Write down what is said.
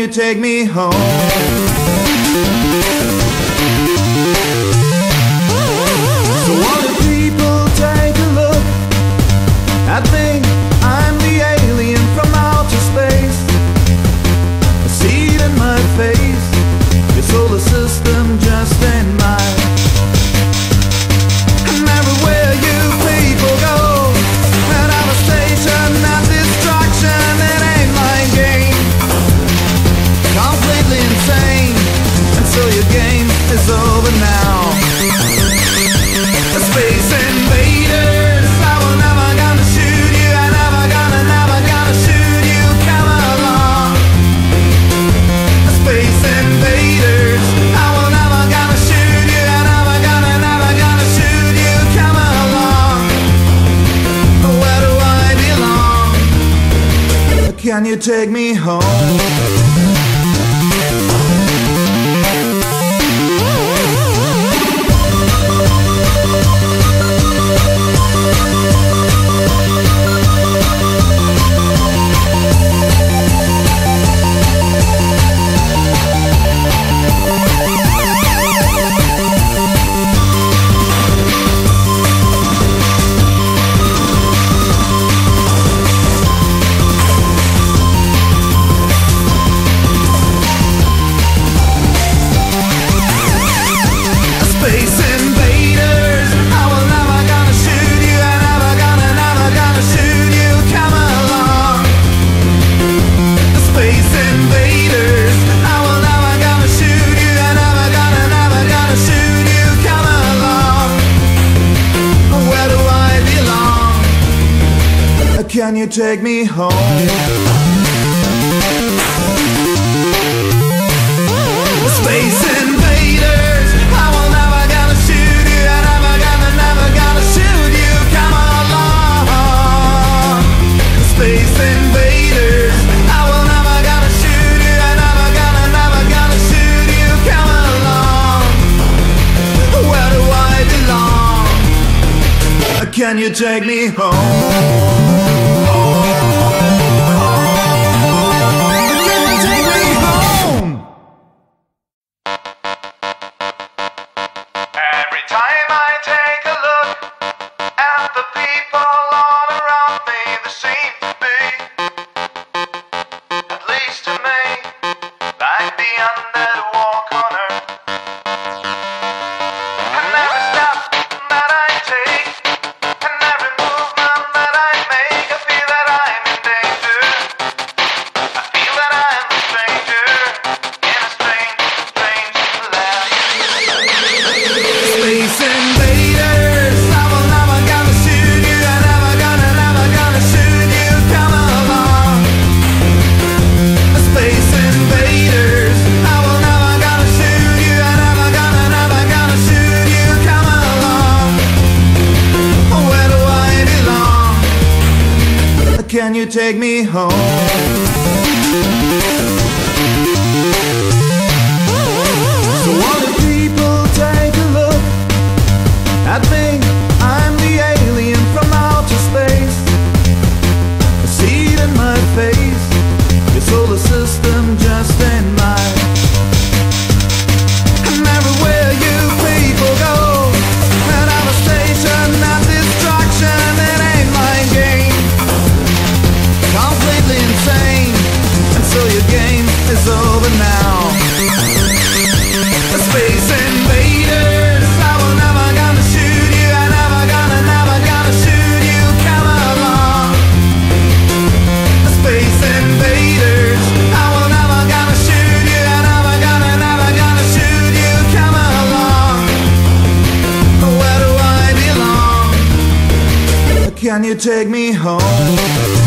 you take me home? So all the people take a look at me. I'm the alien from outer space. I see it in my face. Your solar system just ain't mine. And everywhere you people go, and I'm a station at destruction. It ain't my game. Completely insane. And so your game is over now. Space invaders, I will never gonna shoot you. I never gonna shoot you. Come along. Space invaders, I will never gonna shoot you. I never gonna shoot you. Come along. Where do I belong? Can you take me home? Can you take me home? Space invaders, I will never gonna shoot you. I never gonna shoot you. Come along. Space invaders, I will never gonna shoot you. I never gonna shoot you. Come along. Where do I belong? Can you take me home? Can you take me home? So all the people take a look at me. I'm the alien from outer space. I see it in my face. Your solar system just ain't mine. And everywhere you people go, and I'm a station at destruction. It ain't my game. Completely insane. And so your game is over now. Space invaders, I will never gonna shoot you. I never gonna shoot you. Come along. Space invaders, I will never gonna shoot you. I never gonna shoot you. Come along. Where do I belong? Can you take me home?